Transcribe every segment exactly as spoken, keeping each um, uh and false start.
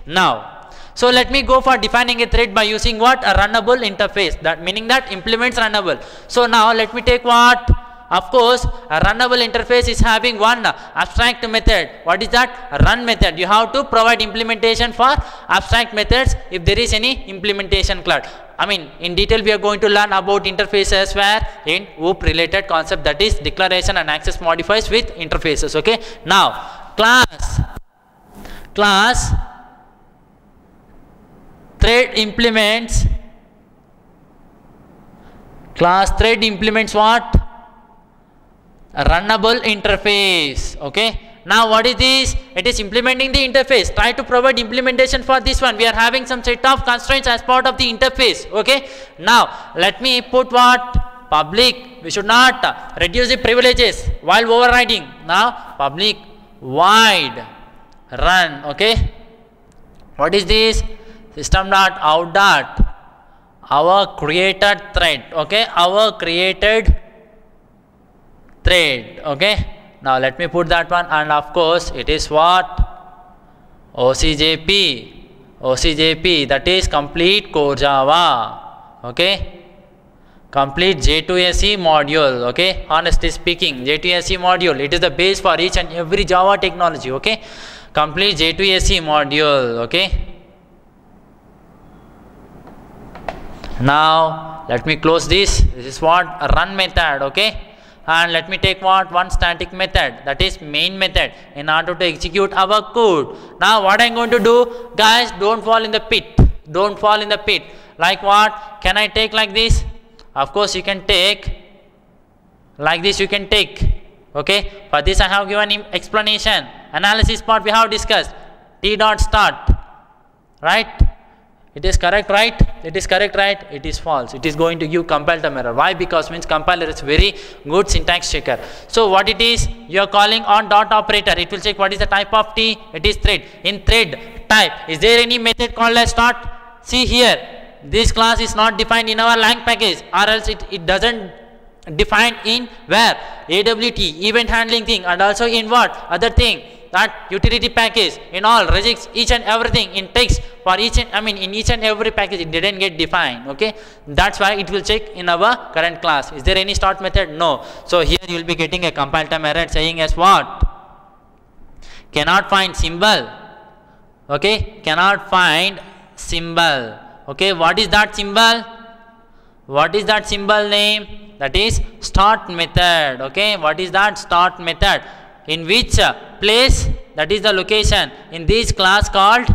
Now, so let me go for defining a thread by using what? A runnable interface, that meaning that implements runnable. So now let me take what? Of course, a runnable interface is having one abstract method. What is that? A run method. You have to provide implementation for abstract methods if there is any implementation class. I mean, in detail we are going to learn about interfaces where in O O P related concept, that is declaration and access modifiers with interfaces. Okay. Now, class, class thread implements, class thread implements what? A runnable interface. Okay. Now what is this? It is implementing the interface. Try to provide implementation for this one. We are having some set of constraints as part of the interface. Okay. Now let me put what? Public. We should not reduce the privileges while overriding. Now public void run. Okay. What is this? System dot out dot our created thread. Okay. Our created thread. Okay. Now let me put that one, and of course it is what? O C J P. O C J P, that is complete core Java. Okay. Complete J two S E module. Okay. Honestly speaking, J two S E module, it is the base for each and every Java technology. Okay. Complete J two S E module. Okay. Now let me close this. This is what? A run method. Okay. And let me take what? One static method, that is main method, in order to execute our code. Now what I am going to do, guys, don't fall in the pit. Don't fall in the pit. Like what? Can I take like this? Of course you can take like this, you can take. Okay. For this I have given him explanation. Analysis part we have discussed. T dot start. Right? It is correct, right? It is correct, right? It is false. It is going to give compile time error. Why? Because means compiler is very good syntax checker. So what it is? You are calling on dot operator. It will check what is the type of T. It is thread. In thread type, is there any method called as start? See here, this class is not defined in our lang package, or else it, it doesn't define in where? A W T, event handling thing, and also in what? Other thing. That utility package in all regex each and everything in text for each and I mean in each and every package it didn't get defined. Okay, that's why it will check in our current class. Is there any start method? No. So here you will be getting a compile time error saying as what? Cannot find symbol. Okay, cannot find symbol. Okay, what is that symbol? What is that symbol name? That is start method. Okay, what is that start method? In which place? That is the location in this class called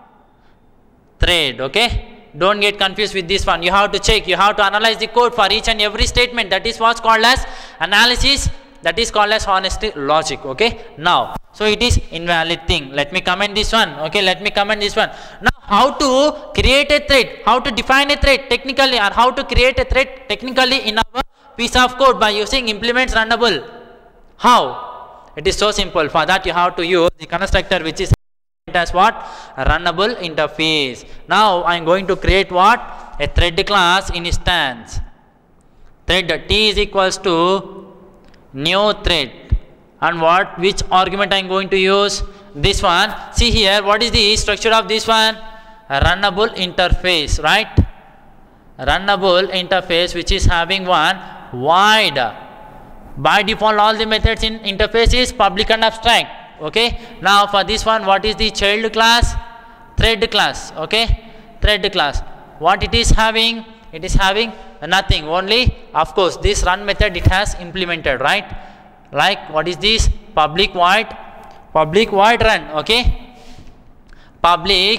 thread. Okay, don't get confused with this one. You have to check, you have to analyze the code for each and every statement. That is what's called as analysis. That is called as honesty logic. Okay, now so it is invalid thing. Let me comment this one. Okay, let me comment this one. Now how to create a thread, how to define a thread technically, or how to create a thread technically in our piece of code by using implements runnable. How? It is so simple. For that you have to use the constructor which is as what? A runnable interface. Now I am going to create what? A thread class instance. Thread T is equals to new thread. And what? Which argument I am going to use? This one. See here, what is the structure of this one? A runnable interface, right? A runnable interface which is having one void. By default all the methods in interface is public and abstract. Okay. Now for this one, what is the child class? Thread class. Okay. Thread class. What it is having? It is having nothing. Only of course this run method it has implemented, right? Like what is this? Public void. Public void run. Okay. Public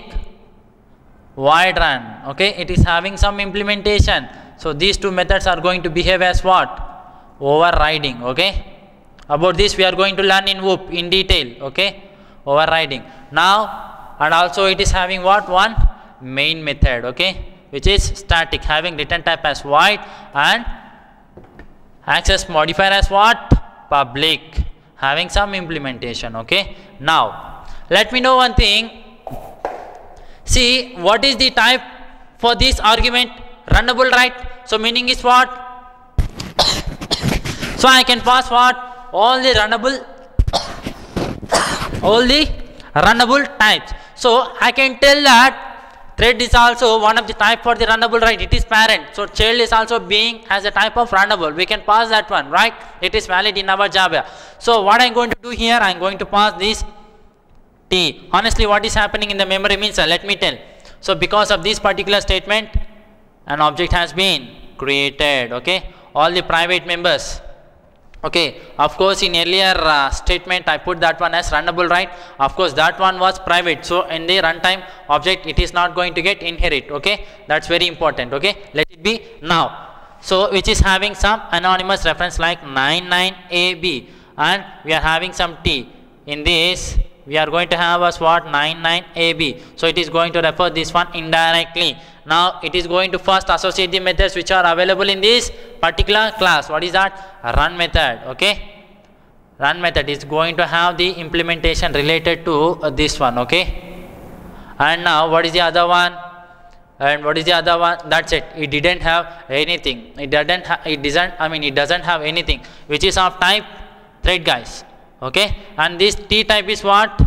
void run. Okay. It is having some implementation. So these two methods are going to behave as what? Overriding. Okay, about this we are going to learn in O O P in detail. Okay, overriding. Now and also it is having what? One main method. Okay, which is static, having return type as void and access modifier as what? Public, having some implementation. Okay, now let me know one thing. See, what is the type for this argument? Runnable, right? So meaning is what? So I can pass what? All the runnable, all the runnable types. So So I can tell that thread is also one of the type for the runnable, right? It is parent. So child is also being as a type of runnable. We can pass that one, right? It is valid in our Java. So what I'm going to do here, I'm going to pass this T. Honestly, what is happening in the memory means, uh, let me tell. So because of this particular statement, an object has been created, okay? All the private members. Okay, of course in earlier uh, statement I put that one as runnable, right? Of course that one was private, so in the runtime object it is not going to get inherit, okay? That's very important, okay? Let it be now. So which is having some anonymous reference like ninety-nine A B, and we are having some T. In this we are going to have as what? ninety-nine A B. So it is going to refer this one indirectly. Now it is going to first associate the methods which are available in this particular class. What is that? A run method, okay? Run method is going to have the implementation related to uh, this one, okay? And now what is the other one? And what is the other one? That's it. It didn't have anything. It doesn't. Ha it doesn't. I mean, it doesn't have anything which is of type thread, guys. Okay? And this T type is what?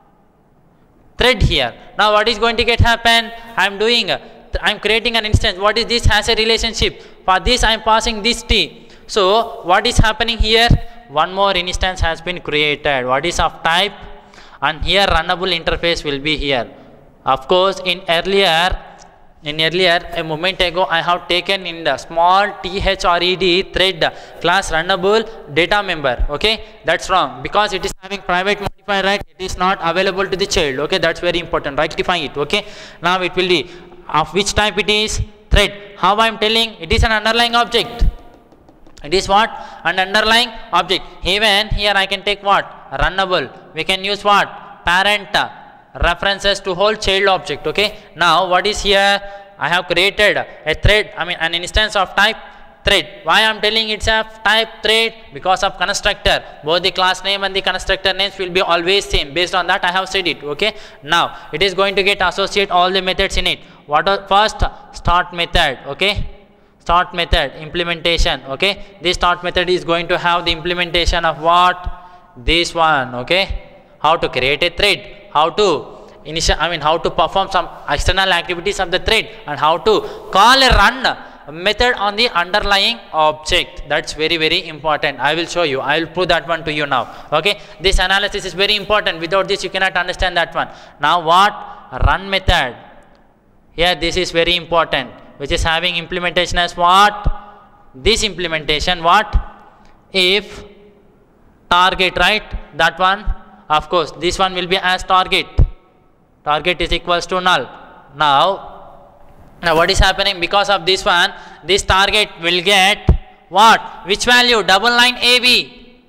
Thread here. Now what is going to get happen? I am doing. Uh, I am creating an instance. What is this? Has a relationship. For this I am passing this T. So what is happening here? One more instance has been created. What is of type? And here runnable interface will be here. Of course in earlier in earlier a moment ago I have taken in the small thread thread class runnable data member. Okay, that's wrong because it is having private modifier, right? It is not available to the child. Okay, that's very important. Rectify it. Okay, now it will be of which type it is? Thread. How I am telling? It is an underlying object. It is what? An underlying object. Even here I can take what? Runnable. We can use what? Parent references to whole child object. Okay. Now what is here? I have created a thread. I mean an instance of type thread. Why I am telling it's a type thread? Because of constructor. Both the class name and the constructor names will be always same. Based on that I have said it. Okay. Now it is going to get associate all the methods in it. What are first? Start method. Okay. Start method implementation. Okay. This start method is going to have the implementation of what? This one. Okay. How to create a thread. How to initial, I mean how to perform some external activities of the thread, and how to call a run method on the underlying object. That's very very important. I will show you. I will prove that one to you now. Okay. This analysis is very important. Without this you cannot understand that one. Now what? Run method. Here this is very important, which is having implementation as what? This implementation what? If target, right? That one. Of course this one will be as target. Target is equals to null. Now, now what is happening? Because of this one, this target will get what? Which value? Double line A B.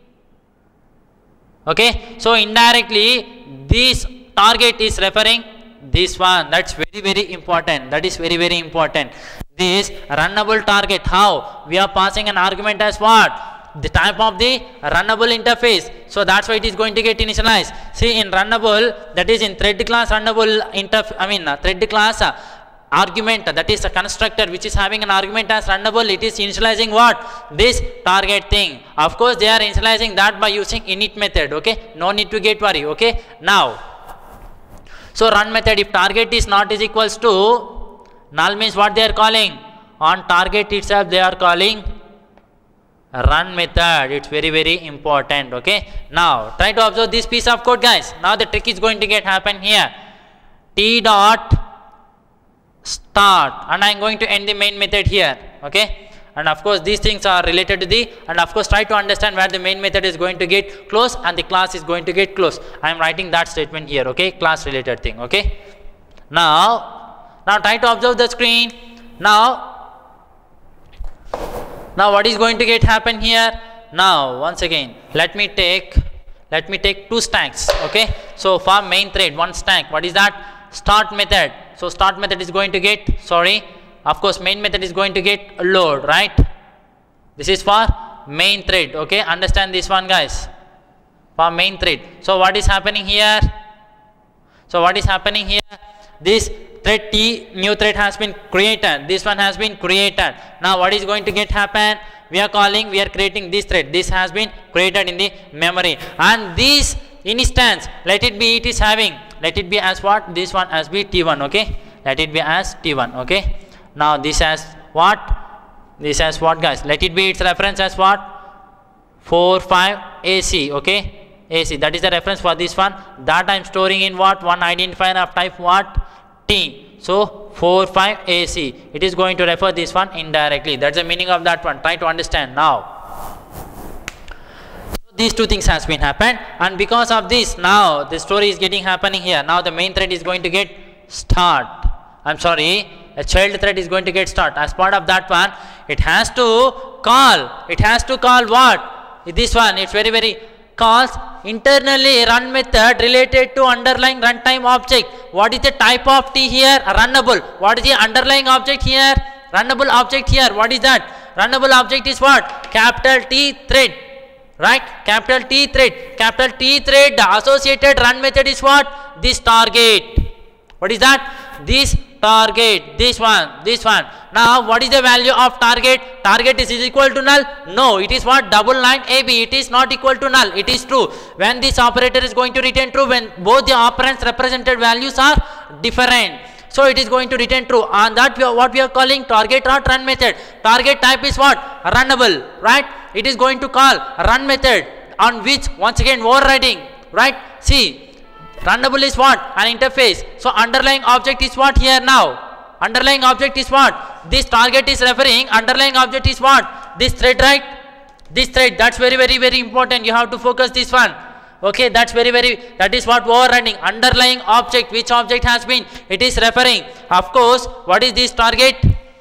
Okay. So indirectly this target is referring this one. That's very very important. That is very very important. This runnable target. How? We are passing an argument as what? The type of the runnable interface. So that's why it is going to get initialized. See in runnable, that is in thread class runnable interface, I mean uh, thread class uh, argument, uh, that is a constructor which is having an argument as runnable. It is initializing what? This target thing. Of course they are initializing that by using init method. Okay, no need to get worry. Okay, now so run method, if target is not is equals to null, means what they are calling? On target itself they are calling run method. It's very very important. Okay, now try to observe this piece of code, guys. Now the trick is going to get happen here. T dot start, and I am going to end the main method here. Okay, and of course these things are related to the, and of course try to understand where the main method is going to get close and the class is going to get close. I am writing that statement here. Okay, class related thing. Okay, now now try to observe the screen. Now Now what is going to get happen here? Now once again let me take let me take two stacks. Okay, so for main thread one stack. What is that? Start method. So start method is going to get, sorry, of course main method is going to get load, right? This is for main thread. Okay, understand this one, guys, for main thread. So what is happening here? So what is happening here? This thread T, new thread has been created. This one has been created. Now what is going to get happen? We are calling, we are creating this thread. This has been created in the memory, and this instance, let it be, it is having let it be as what? This one as be T one, okay? Let it be as T one, okay? Now this as what? This as what, guys? Let it be its reference as what? four five A C, okay? A C, that is the reference for this one. That I am storing in what? One identifier of type what? T. So four five A C. It is going to refer this one indirectly. That's the meaning of that one. Try to understand now. These two things has been happened, and because of this, now the story is getting happening here. Now the main thread is going to get start. I'm sorry, a child thread is going to get start. As part of that one, it has to call. It has to call what? This one. It's very very calls internally run method related to underlying runtime object. What is the type of T here? Runnable. What is the underlying object here? Runnable object here. What is that? Runnable object is what? Capital T thread. Right? Capital T thread. Capital T thread. The associated run method is what? This target. What is that? This target. This one. This one. Now, what is the value of target? Target is, is equal to null? No. It is what? Double line A B. It is not equal to null. It is true. When this operator is going to return true, when both the operands represented values are different. So it is going to return true, and that we are, what we are calling target or run method. Target type is what? Runnable, right? It is going to call run method on which once again overriding, right? See, runnable is what? An interface. So underlying object is what here now? Underlying object is what? This target is referring. Underlying object is what? This thread, right? This thread. That's very very very important. You have to focus this one. Okay, that's very very, that is what overriding. Underlying object, which object has been, it is referring. Of course, what is this target?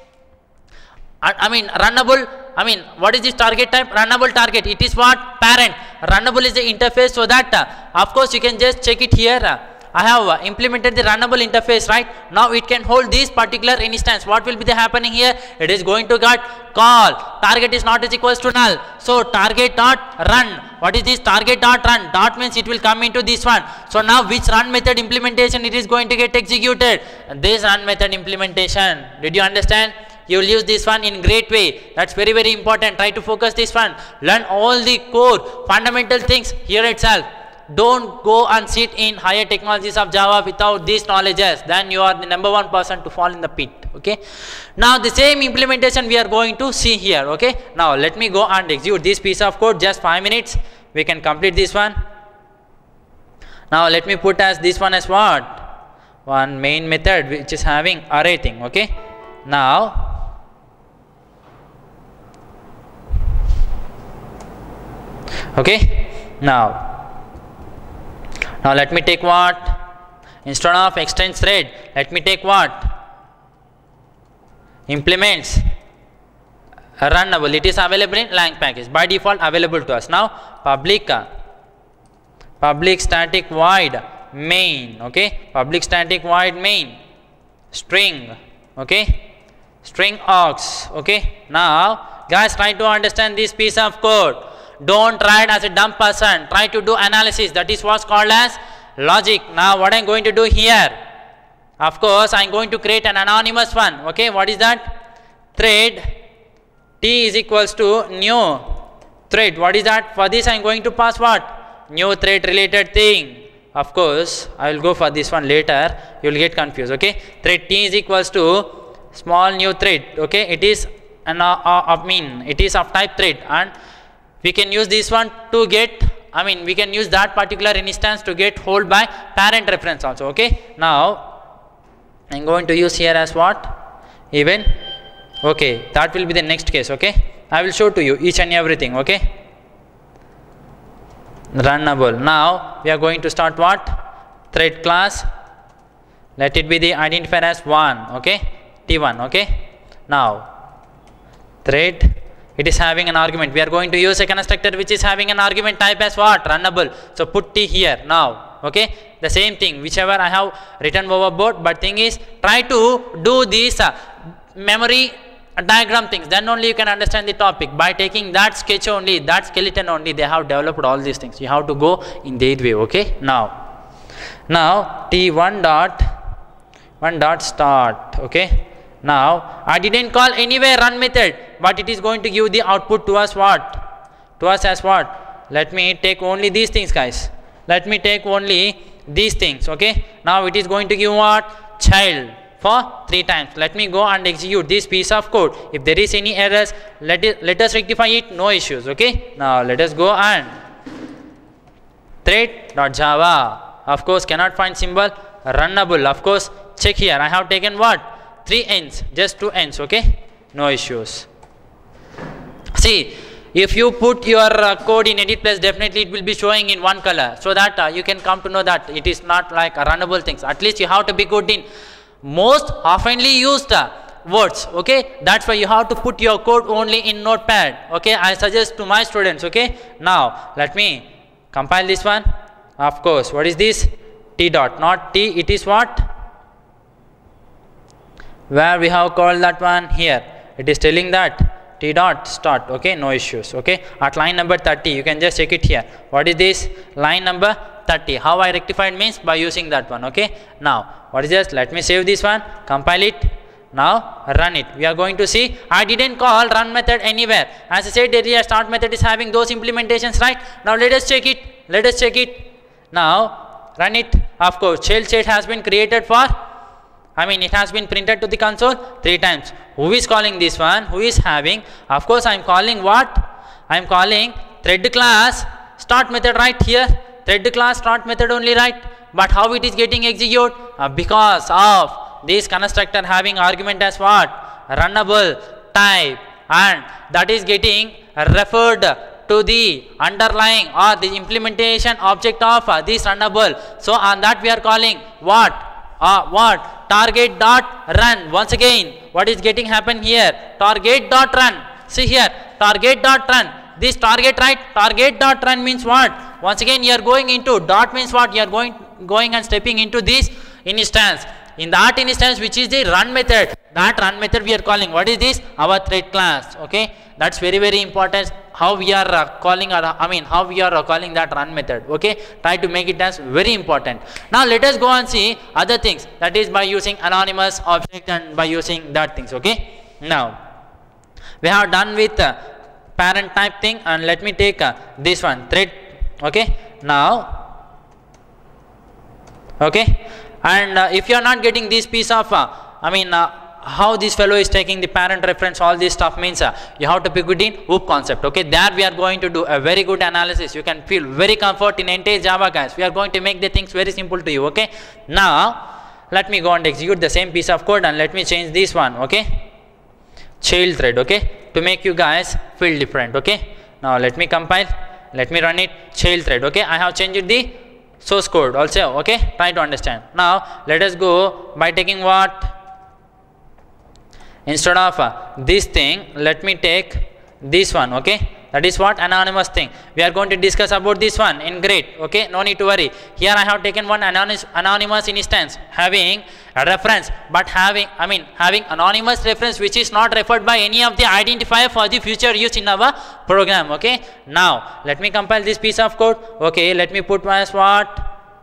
I, I mean runnable, I mean what is this target type? Runnable target. It is what? Parent. Runnable is the interface, so that uh, of course you can just check it here. Uh, I have uh, implemented the runnable interface, right? Now it can hold this particular instance. What will be the happening here? It is going to get call. Target is not is equals to null. So target dot run. What is this? Target dot run. Dot means it will come into this one. So now which run method implementation it is going to get executed? This run method implementation. Did you understand? You will use this one in great way. That's very very important. Try to focus this one. Learn all the core fundamental things here itself. Don't go and sit in higher technologies of Java without these knowledges. Then you are the number one person to fall in the pit. Okay. Now the same implementation we are going to see here. Okay. Now let me go and execute this piece of code. Just five minutes. We can complete this one. Now let me put as this one as what? One main method which is having array thing. Okay. Now okay. Now Now let me take what? Instead of extends thread, let me take what? Implements runnable. It is available in lang package. By default available to us. Now public public static void main. Okay. Public static void main string. Okay. String aux. Okay. Now guys, try to understand this piece of code. Don't write as a dumb person. Try to do analysis. That is what's called as logic. Now what I'm going to do here, of course I'm going to create an anonymous one. Okay, what is that? Thread T is equals to new thread. What is that? For this I'm going to pass what? New thread related thing. Of course I will go for this one later. You will get confused. Okay, thread T is equals to small new thread. Okay, it is an uh, uh, I mean it is of type thread, and we can use this one to get, I mean we can use that particular instance to get hold by parent reference also. Okay. Now I'm going to use here as what? Even. Okay, that will be the next case. Okay, I will show to you each and everything. Okay. Runnable. Now we are going to start what? Thread class. Let it be the identifier as one. Okay, T one. Okay. Now thread, it is having an argument. We are going to use a constructor which is having an argument type as what? Runnable. So put T here now. Okay, the same thing whichever I have written overboard, but thing is try to do these uh, memory diagram things, then only you can understand the topic. By taking that sketch only, that skeleton only, they have developed all these things. You have to go in that way. Okay. Now now T one dot one dot start. Okay. Now I didn't call anywhere run method, but it is going to give the output to us what? To us as what? Let me take only these things, guys. Let me take only these things. Okay, now it is going to give what? Child for three times. Let me go and execute this piece of code. If there is any errors, let it let us rectify it, no issues. Okay, now let us go and thread.java. Of course, cannot find symbol. Runnable. Of course, check here. I have taken what? Three ends, just two ends. Okay, no issues. See, if you put your uh, code in edit plus, definitely it will be showing in one color, so that uh, you can come to know that it is not like a runnable things. At least you have to be good in most oftenly used uh, words. Okay, that's why you have to put your code only in Notepad. Okay, I suggest to my students. Okay, now let me compile this one. Of course, what is this? T dot, not T, it is what? Where we have called that one here. It is telling that T dot start. Okay, no issues. Okay, at line number thirty, you can just check it here. What is this? Line number thirty. How I rectified means by using that one. Okay, now what is this? Let me save this one, compile it. Now run it. We are going to see, I didn't call run method anywhere. As I said earlier, start method is having those implementations, right? Now let us check it. Let us check it. Now run it. Of course, child state has been created for, I mean it has been printed to the console three times. Who is calling this one? Who is having? Of course, I am calling what? I am calling thread class start method right here. Thread class start method only, right? But how it is getting executed? Uh, because of this constructor having argument as what? Runnable type, and that is getting referred to the underlying or the implementation object of uh, this runnable. So on that we are calling what? Uh, what? Target dot run. Once again, what is getting happen here? Target dot run. See here, target dot run. This target, right? Target dot run means what? Once again, you are going into dot means what? You are going going and stepping into this instance. In that instance, which is the run method, that run method we are calling. What is this? Our thread class. Okay, that's very very important. How we are uh, calling, or I mean, how we are uh, calling that run method. Okay, try to make it as very important. Now let us go and see other things. That is by using anonymous object and by using that things. Okay, now we have done with uh, parent type thing, and let me take uh, this one thread. Okay, now okay, and uh, if you are not getting this piece of uh, I mean uh, how this fellow is taking the parent reference, all this stuff means uh, you have to pick it in O O P concept. Okay, there we are going to do a very good analysis. You can feel very comfort in entire Java, guys. We are going to make the things very simple to you. Okay, now let me go and execute the same piece of code, and let me change this one. Okay, child thread. Okay, to make you guys feel different. Okay, now let me compile, let me run it. Child thread. Okay, I have changed the source code also. Okay, try to understand. Now let us go by taking what? Instead of uh, this thing, let me take this one. Okay, that is what? Anonymous thing. We are going to discuss about this one in grade. Okay, no need to worry. Here I have taken one anonymous anonymous instance having a reference, but having I mean having anonymous reference which is not referred by any of the identifier for the future use in our program. Okay, now let me compile this piece of code. Okay, let me put as what?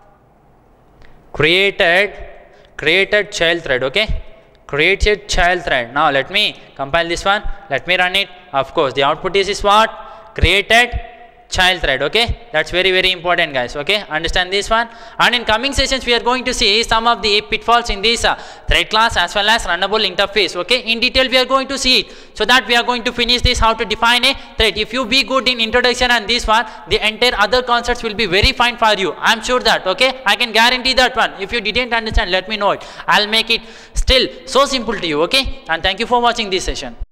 Created created child thread. Okay, created child thread. Now let me compile this one, let me run it. Of course, the output is, is what? Created child thread. Okay, that's very very important, guys. Okay, understand this one. And in coming sessions we are going to see some of the pitfalls in this uh, thread class as well as runnable interface. Okay, in detail we are going to see it, so that we are going to finish this, how to define a thread. If you be good in introduction and this one, the entire other concepts will be very fine for you. I am sure that. Okay, I can guarantee that one. If you didn't understand, let me know it. I'll make it still so simple to you. Okay, and thank you for watching this session.